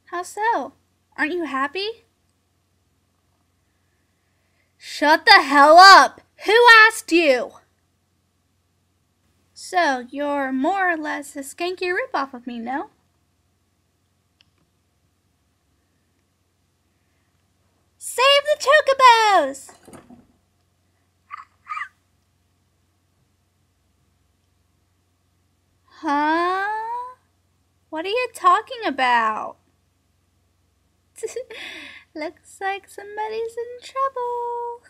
How so? Aren't you happy? Shut the hell up! Who asked you? So, you're more or less a skanky ripoff of me, no? Save the chocobos! Huh? What are you talking about? Looks like somebody's in trouble.